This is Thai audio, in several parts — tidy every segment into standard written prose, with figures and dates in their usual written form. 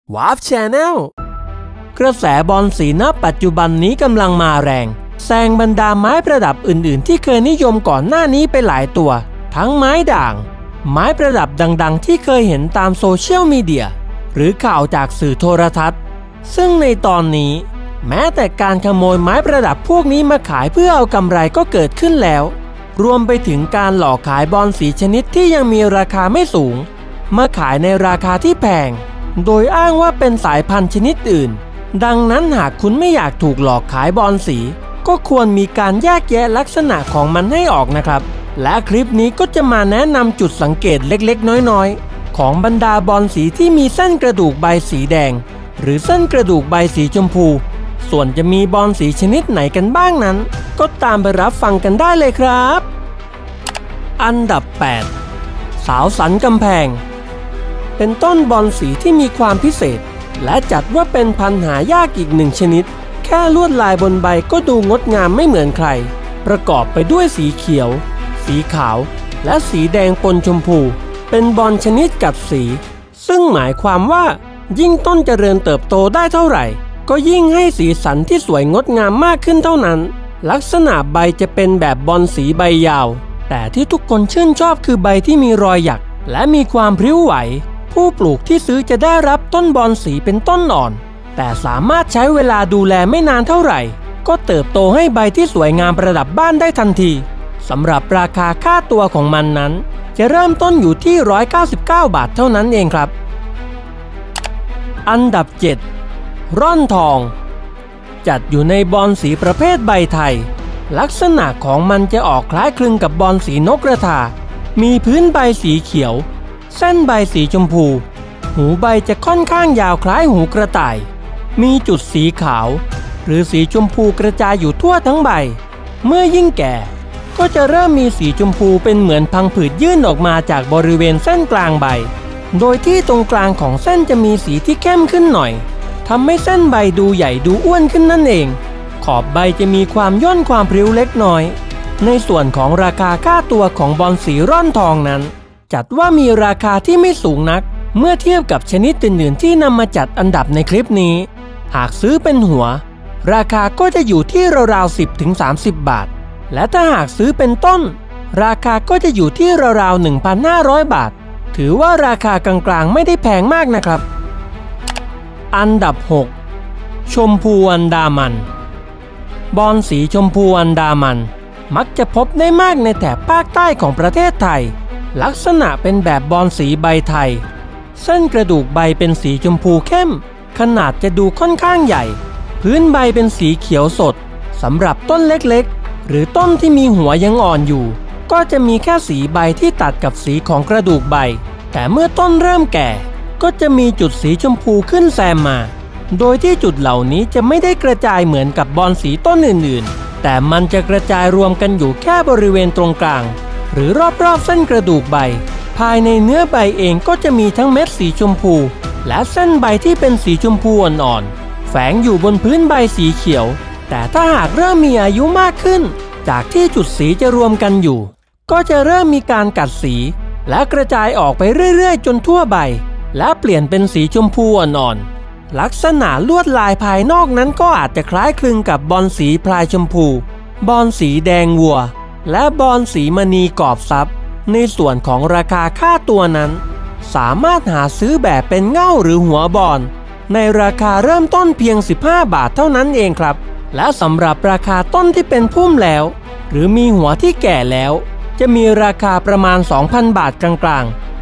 วาร์ปแชนแนลกระแสบอลสีณปัจจุบันนี้กำลังมาแรงแซงบรรดาไม้ประดับอื่นๆที่เคยนิยมก่อนหน้านี้ไปหลายตัวทั้งไม้ด่างไม้ประดับดังๆที่เคยเห็นตามโซเชียลมีเดียหรือข่าวจากสื่อโทรทัศน์ซึ่งในตอนนี้แม้แต่การขโมยไม้ประดับพวกนี้มาขายเพื่อเอากำไรก็เกิดขึ้นแล้วรวมไปถึงการหลอกขายบอลสีชนิดที่ยังมีราคาไม่สูงมาขายในราคาที่แพงโดยอ้างว่าเป็นสายพันธุ์ชนิดอื่นดังนั้นหากคุณไม่อยากถูกหลอกขายบอลสีก็ควรมีการแยกแยะลักษณะของมันให้ออกนะครับและคลิปนี้ก็จะมาแนะนำจุดสังเกตเล็กๆน้อยๆของบรรดาบอลสีที่มีเส้นกระดูกใบสีแดงหรือเส้นกระดูกใบสีชมพูส่วนจะมีบอลสีชนิดไหนกันบ้างนั้นก็ตามไปรับฟังกันได้เลยครับอันดับ 8 สาวสันกำแพงเป็นต้นบอลสีที่มีความพิเศษและจัดว่าเป็นพันธุ์หายากอีกหนึ่งชนิดแค่ลวดลายบนใบก็ดูงดงามไม่เหมือนใครประกอบไปด้วยสีเขียวสีขาวและสีแดงปนชมพูเป็นบอลชนิดกัดสีซึ่งหมายความว่ายิ่งต้นเจริญเติบโตได้เท่าไหร่ก็ยิ่งให้สีสันที่สวยงดงามมากขึ้นเท่านั้นลักษณะใบจะเป็นแบบบอลสีใบยาวแต่ที่ทุกคนชื่นชอบคือใบที่มีรอยหยักและมีความพริ้วไหวผู้ปลูกที่ซื้อจะได้รับต้นบอลสีเป็นต้นอ่อนแต่สามารถใช้เวลาดูแลไม่นานเท่าไหร่ก็เติบโตให้ใบที่สวยงามประดับบ้านได้ทันทีสำหรับราคาค่าตัวของมันนั้นจะเริ่มต้นอยู่ที่199 บาทเท่านั้นเองครับอันดับ 7 ร่อนทองจัดอยู่ในบอลสีประเภทใบไทยลักษณะของมันจะออกคล้ายคลึงกับบอลสีนกกระทามีพื้นใบสีเขียวเส้นใบสีชมพูหูใบจะค่อนข้างยาวคล้ายหูกระต่ายมีจุดสีขาวหรือสีชมพูกระจายอยู่ทั่วทั้งใบเมื่อยิ่งแก่ก็จะเริ่มมีสีชมพูเป็นเหมือนพังผืดยื่นออกมาจากบริเวณเส้นกลางใบโดยที่ตรงกลางของเส้นจะมีสีที่เข้มขึ้นหน่อยทำให้เส้นใบดูใหญ่ดูอ้วนขึ้นนั่นเองขอบใบจะมีความย่นความพริ้วเล็กน้อยในส่วนของราคาค่าตัวของบอลสีร่อนทองนั้นจัดว่ามีราคาที่ไม่สูงนักเมื่อเทียบกับชนิดอื่นๆที่นำมาจัดอันดับในคลิปนี้หากซื้อเป็นหัวราคาก็จะอยู่ที่ราวๆ 10-30 บาทและถ้าหากซื้อเป็นต้นราคาก็จะอยู่ที่ราวๆ 1,500 บาทถือว่าราคากลางๆไม่ได้แพงมากนะครับอันดับ 6 ชมพูอันดามันบอลสีชมพูอันดามันมักจะพบได้มากในแถบภาคใต้ของประเทศไทยลักษณะเป็นแบบบอลสีใบไทยเส้นกระดูกใบเป็นสีชมพูเข้มขนาดจะดูค่อนข้างใหญ่พื้นใบเป็นสีเขียวสดสำหรับต้นเล็กๆหรือต้นที่มีหัวยังอ่อนอยู่ก็จะมีแค่สีใบที่ตัดกับสีของกระดูกใบแต่เมื่อต้นเริ่มแก่ก็จะมีจุดสีชมพูขึ้นแซมมาโดยที่จุดเหล่านี้จะไม่ได้กระจายเหมือนกับบอลสีต้นอื่นๆแต่มันจะกระจายรวมกันอยู่แค่บริเวณตรงกลางหรือรอบๆเส้นกระดูกใบภายในเนื้อใบเองก็จะมีทั้งเม็ดสีชมพูและเส้นใบที่เป็นสีชมพูอ่อนๆแฝงอยู่บนพื้นใบสีเขียวแต่ถ้าหากเริ่มมีอายุมากขึ้นจากที่จุดสีจะรวมกันอยู่ก็จะเริ่มมีการกัดสีและกระจายออกไปเรื่อยๆจนทั่วใบและเปลี่ยนเป็นสีชมพูอ่อนๆลักษณะลวดลายภายนอกนั้นก็อาจจะคล้ายคลึงกับบอลสีพลายชมพูบอลสีแดงวัวและบอลสีมณีกอบทรัพย์ในส่วนของราคาค่าตัวนั้นสามารถหาซื้อแบบเป็นเง่าหรือหัวบอลในราคาเริ่มต้นเพียง15 บาทเท่านั้นเองครับและสำหรับราคาต้นที่เป็นพุ่มแล้วหรือมีหัวที่แก่แล้วจะมีราคาประมาณ 2,000 บาทกลาง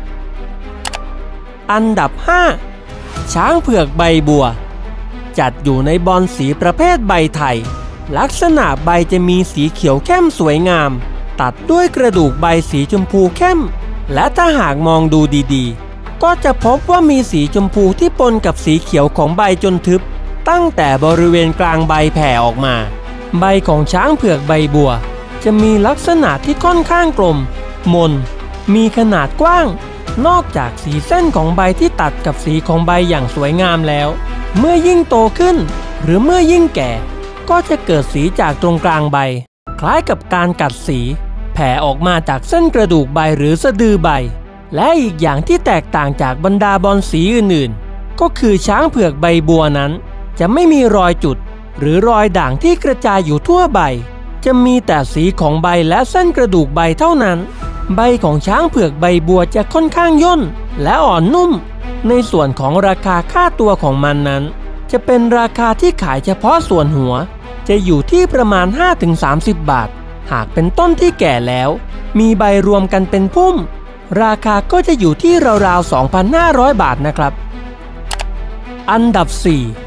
ๆอันดับ 5 ช้างเผือกใบบัวจัดอยู่ในบอลสีประเภทใบไทยลักษณะใบจะมีสีเขียวเข้มสวยงามตัดด้วยกระดูกใบสีชมพูเข้มและถ้าหากมองดูดีๆก็จะพบว่ามีสีชมพูที่ปนกับสีเขียวของใบจนทึบตั้งแต่บริเวณกลางใบแผ่ออกมาใบของช้างเผือกใบบัวจะมีลักษณะที่ค่อนข้างกลมมนมีขนาดกว้างนอกจากสีเส้นของใบที่ตัดกับสีของใบอย่างสวยงามแล้วเมื่อยิ่งโตขึ้นหรือเมื่อยิ่งแก่ก็จะเกิดสีจากตรงกลางใบคล้ายกับการกัดสีแผ่ออกมาจากเส้นกระดูกใบหรือสะดือใบและอีกอย่างที่แตกต่างจากบรรดาบอลสีอื่นๆก็คือช้างเผือกใบบัวนั้นจะไม่มีรอยจุดหรือรอยด่างที่กระจายอยู่ทั่วใบจะมีแต่สีของใบและเส้นกระดูกใบเท่านั้นใบของช้างเผือกใบบัวจะค่อนข้างย่นและอ่อนนุ่มในส่วนของราคาค่าตัวของมันนั้นจะเป็นราคาที่ขายเฉพาะส่วนหัวจะอยู่ที่ประมาณ 5-30 บาทหากเป็นต้นที่แก่แล้วมีใบรวมกันเป็นพุ่มราคาก็จะอยู่ที่ราวๆ 2,500 บาทนะครับอันดับ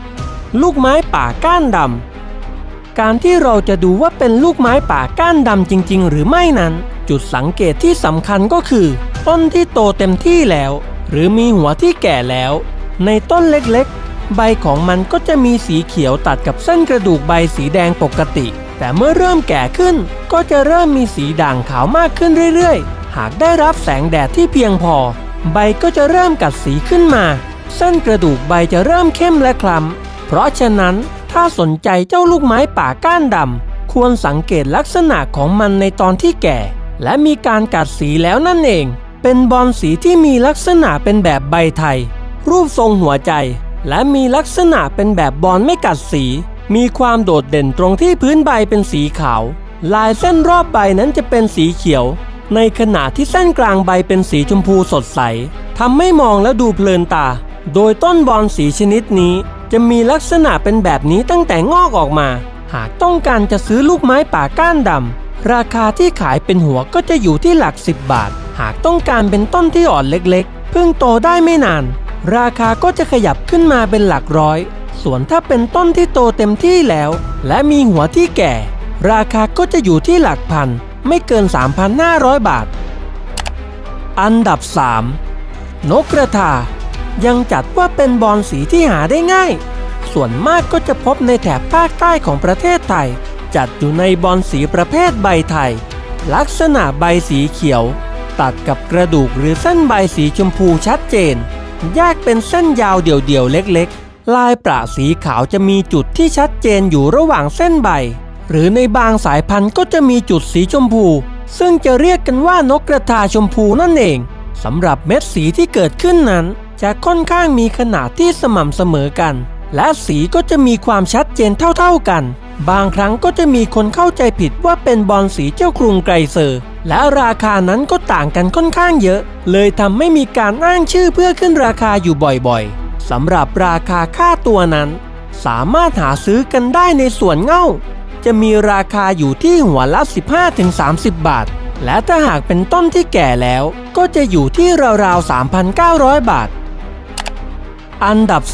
4 ลูกไม้ป่าก้านดำการที่เราจะดูว่าเป็นลูกไม้ป่าก้านดำจริงๆหรือไม่นั้นจุดสังเกตที่สำคัญก็คือต้นที่โตเต็มที่แล้วหรือมีหัวที่แก่แล้วในต้นเล็กๆใบของมันก็จะมีสีเขียวตัดกับเส้นกระดูกใบสีแดงปกติแต่เมื่อเริ่มแก่ขึ้นก็จะเริ่มมีสีด่างขาวมากขึ้นเรื่อยๆหากได้รับแสงแดดที่เพียงพอใบก็จะเริ่มกัดสีขึ้นมาเส้นกระดูกใบจะเริ่มเข้มและคล้ำเพราะฉะนั้นถ้าสนใจเจ้าลูกไม้ป่าก้านดำควรสังเกตลักษณะของมันในตอนที่แก่และมีการกัดสีแล้วนั่นเองเป็นบอลสีที่มีลักษณะเป็นแบบใบไทยรูปทรงหัวใจและมีลักษณะเป็นแบบบอลไม่กัดสีมีความโดดเด่นตรงที่พื้นใบเป็นสีขาวลายเส้นรอบใบนั้นจะเป็นสีเขียวในขณะที่เส้นกลางใบเป็นสีชมพูสดใสทำให้มองแล้วดูเพลินตาโดยต้นบอลสีชนิดนี้จะมีลักษณะเป็นแบบนี้ตั้งแต่งอกออกมาหากต้องการจะซื้อลูกไม้ป่าก้านดำราคาที่ขายเป็นหัวก็จะอยู่ที่หลัก10 บาทหากต้องการเป็นต้นที่อ่อนเล็กๆเพิ่งโตได้ไม่นานราคาก็จะขยับขึ้นมาเป็นหลักร้อยส่วนถ้าเป็นต้นที่โตเต็มที่แล้วและมีหัวที่แก่ราคาก็จะอยู่ที่หลักพันไม่เกิน 3,500 บาทอันดับ 3 นกกระทายังจัดว่าเป็นบอลสีที่หาได้ง่ายส่วนมากก็จะพบในแถบภาคใต้ของประเทศไทยจัดอยู่ในบอลสีประเภทใบไทยลักษณะใบสีเขียวตัดกับกระดูกหรือเส้นใบสีชมพูชัดเจนแยกเป็นเส้นยาวเดี่ยวๆเล็กๆลายประสีขาวจะมีจุดที่ชัดเจนอยู่ระหว่างเส้นใบหรือในบางสายพันธุ์ก็จะมีจุดสีชมพูซึ่งจะเรียกกันว่านกกระทาชมพูนั่นเองสำหรับเม็ดสีที่เกิดขึ้นนั้นจะค่อนข้างมีขนาดที่สม่ำเสมอกันและสีก็จะมีความชัดเจนเท่าๆกันบางครั้งก็จะมีคนเข้าใจผิดว่าเป็นบอลสีเจ้ากรุงไกรเซอร์และราคานั้นก็ต่างกันค่อนข้างเยอะเลยทำให้มีการอ้างชื่อเพื่อขึ้นราคาอยู่บ่อยๆสำหรับราคาค่าตัวนั้นสามารถหาซื้อกันได้ในส่วนเง่าจะมีราคาอยู่ที่หัวละ 15-30 บาทและถ้าหากเป็นต้นที่แก่แล้วก็จะอยู่ที่ราวๆ 3,900 บาทอันดับ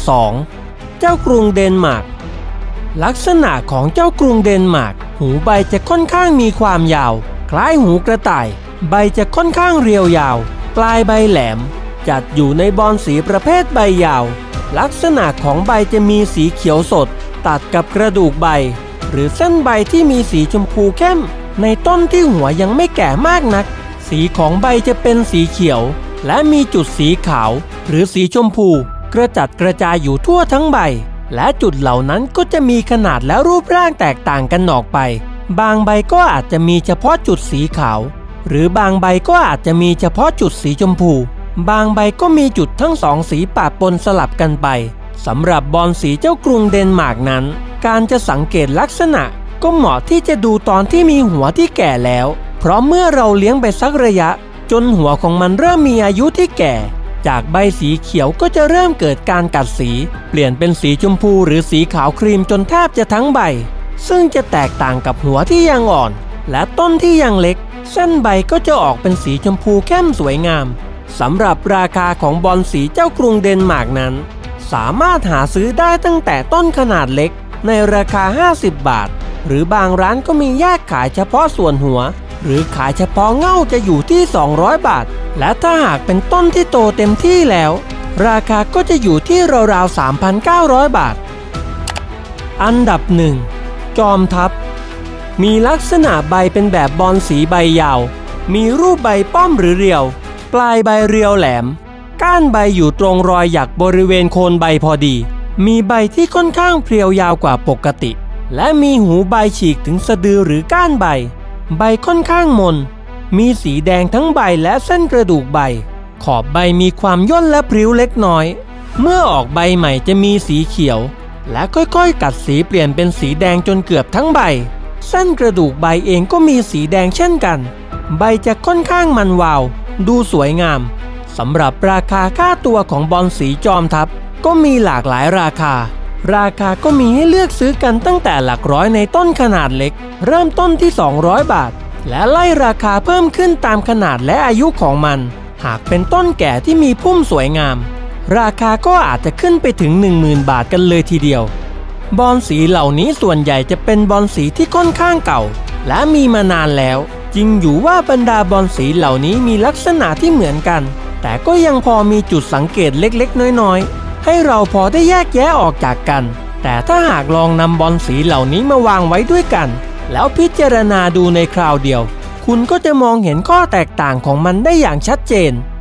2 เจ้ากรุงเดนมาร์กลักษณะของเจ้ากรุงเดนมาร์กหูใบจะค่อนข้างมีความยาวคล้ายหูกระต่ายใบจะค่อนข้างเรียวยาวปลายใบแหลมจัดอยู่ในบอลสีประเภทใบยาวลักษณะของใบจะมีสีเขียวสดตัดกับกระดูกใบหรือเส้นใบที่มีสีชมพูเข้มในต้นที่หัวยังไม่แก่มากนักสีของใบจะเป็นสีเขียวและมีจุดสีขาวหรือสีชมพูกระจัดกระจายอยู่ทั่วทั้งใบและจุดเหล่านั้นก็จะมีขนาดและรูปร่างแตกต่างกันออกไปบางใบก็อาจจะมีเฉพาะจุดสีขาวหรือบางใบก็อาจจะมีเฉพาะจุดสีชมพูบางใบก็มีจุดทั้งสองสีปะปนสลับกันไปสำหรับบอลสีเจ้ากรุงเดนมาร์กนั้นการจะสังเกตลักษณะก็เหมาะที่จะดูตอนที่มีหัวที่แก่แล้วเพราะเมื่อเราเลี้ยงไปสักระยะจนหัวของมันเริ่มมีอายุที่แก่จากใบสีเขียวก็จะเริ่มเกิดการกัดสีเปลี่ยนเป็นสีชมพูหรือสีขาวครีมจนแทบจะทั้งใบซึ่งจะแตกต่างกับหัวที่ยังอ่อนและต้นที่ยังเล็กเส้นใบก็จะออกเป็นสีชมพูเข้มสวยงามสำหรับราคาของบอลสีเจ้ากรุงเดนมาร์กนั้นสามารถหาซื้อได้ตั้งแต่ต้นขนาดเล็กในราคา50 บาทหรือบางร้านก็มีแยกขายเฉพาะส่วนหัวหรือขายเฉพาะเง่าจะอยู่ที่200 บาทและถ้าหากเป็นต้นที่โตเต็มที่แล้วราคาก็จะอยู่ที่ราวๆ 3,900 บาทอันดับ 1 จอมทัพมีลักษณะใบเป็นแบบบอลสีใบยาวมีรูปใบป้อมหรือเรียวปลายใบเรียวแหลมก้านใบอยู่ตรงรอยหยักบริเวณโคนใบพอดีมีใบที่ค่อนข้างเพรียวยาวกว่าปกติและมีหูใบฉีกถึงสะดือหรือก้านใบใบค่อนข้างมนมีสีแดงทั้งใบและเส้นกระดูกใบขอบใบมีความย่นและพริ้วเล็กน้อยเมื่อออกใบใหม่จะมีสีเขียวและค่อยๆกัดสีเปลี่ยนเป็นสีแดงจนเกือบทั้งใบเส้นกระดูกใบเองก็มีสีแดงเช่นกันใบจะค่อนข้างมันวาวดูสวยงามสำหรับราคาค่าตัวของบอลสีจอมทัพก็มีหลากหลายราคาก็มีให้เลือกซื้อกันตั้งแต่หลักร้อยในต้นขนาดเล็กเริ่มต้นที่200 บาทและไล่ราคาเพิ่มขึ้นตามขนาดและอายุของมันหากเป็นต้นแก่ที่มีพุ่มสวยงามราคาก็อาจจะขึ้นไปถึง 10,000 บาทกันเลยทีเดียวบอลสีเหล่านี้ส่วนใหญ่จะเป็นบอลสีที่ค่อนข้างเก่าและมีมานานแล้วจริงอยู่ว่าบรรดาบอลสีเหล่านี้มีลักษณะที่เหมือนกันแต่ก็ยังพอมีจุดสังเกตเล็กๆน้อยๆให้เราพอได้แยกแยะออกจากกันแต่ถ้าหากลองนำบอลสีเหล่านี้มาวางไว้ด้วยกันแล้วพิจารณาดูในคราวเดียวคุณก็จะมองเห็นข้อแตกต่างของมันได้อย่างชัดเจน